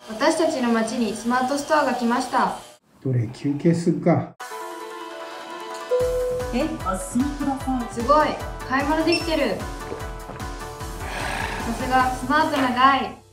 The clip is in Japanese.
私たちの町にスマートストアが来ました。 どれ休憩するか。 お進みください。 すごい、買い物できてる。さすがスマートなガイ。